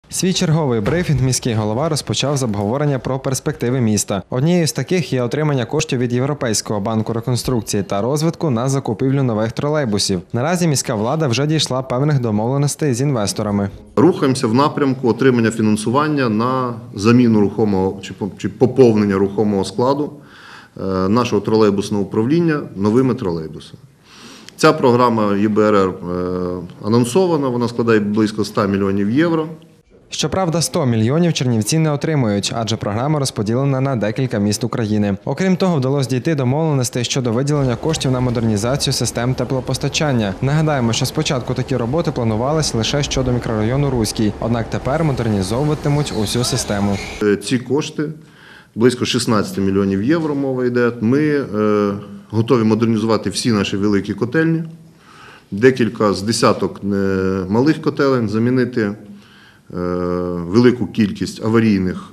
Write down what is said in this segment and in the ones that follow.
Свій черговий брифінг міський голова розпочав з обговорення про перспективи міста. Однією з таких є отримання коштів від Європейського банку реконструкції та розвитку на закупівлю нових тролейбусів. Наразі міська влада вже дійшла певних домовленостей з інвесторами. Рухаємося в напрямку отримання фінансування на заміну рухомого чи поповнення рухомого складу нашого тролейбусного управління новими тролейбусами. Ця програма ЄБРР анонсована, вона складає близько 100 мільйонів євро. Щоправда, 100 мільйонів чернівці не отримують, адже програма розподілена на декілька міст України. Окрім того, вдалося дійти домовленостей щодо виділення коштів на модернізацію систем теплопостачання. Нагадаємо, що спочатку такі роботи планувалися лише щодо мікрорайону Руський, однак тепер модернізовуватимуть усю систему. Ці кошти, близько 16 мільйонів євро мова йде, ми готові модернізувати всі наші великі котельні, декілька з десяток малих котелень, замінити велику кількість аварійних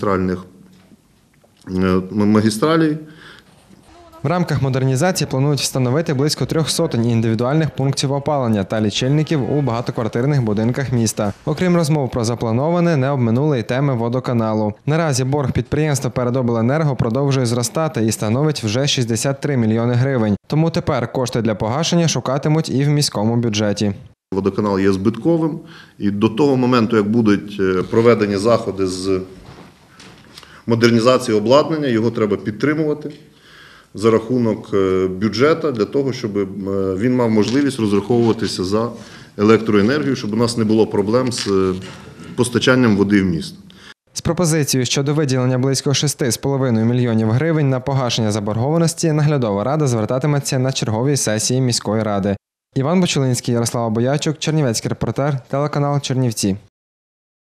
магістралей. В рамках модернізації планують встановити близько 300 індивідуальних пунктів опалення та лічильників у багатоквартирних будинках міста. Окрім розмов про заплановане, не обминули й теми водоканалу. Наразі борг підприємства перед обленерго продовжує зростати і становить вже 63 мільйони гривень. Тому тепер кошти для погашення шукатимуть і в міському бюджеті. Водоканал є збитковим, і до того моменту, як будуть проведені заходи з модернізації обладнання, його треба підтримувати за рахунок бюджету, для того, щоб він мав можливість розраховуватися за електроенергію, щоб у нас не було проблем з постачанням води в місто. З пропозицією щодо виділення близько 6,5 мільйонів гривень на погашення заборгованості наглядова рада звертатиметься на черговій сесії міської ради. Іван Бочулинський, Ярослава Боячук, Чернівецький репортер, телеканал Чернівці.